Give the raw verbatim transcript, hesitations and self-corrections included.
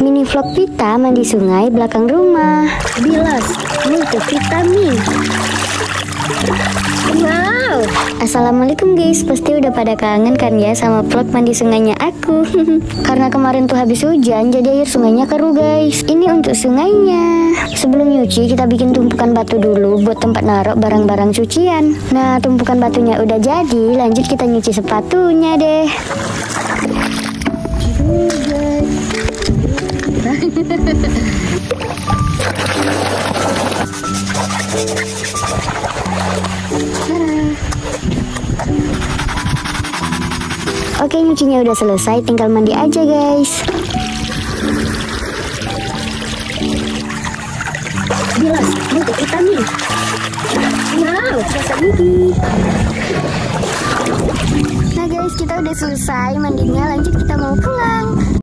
mini vlog Vita mandi sungai belakang rumah. Bilas multivitamin. Wow. Assalamualaikum guys, pasti udah pada kangen kan ya sama vlog mandi sungainya aku. Karena kemarin tuh habis hujan, jadi air sungainya keruh guys. Ini untuk sungainya. Sebelum nyuci kita bikin tumpukan batu dulu buat tempat naruh barang-barang cucian. Nah, tumpukan batunya udah jadi, lanjut kita nyuci sepatunya deh. Oke, nyucinya udah selesai, tinggal mandi aja guys. Bilas multivitamin. Wow, rasa gigi. Nah guys, kita udah selesai mandinya, lanjut kita mau pulang.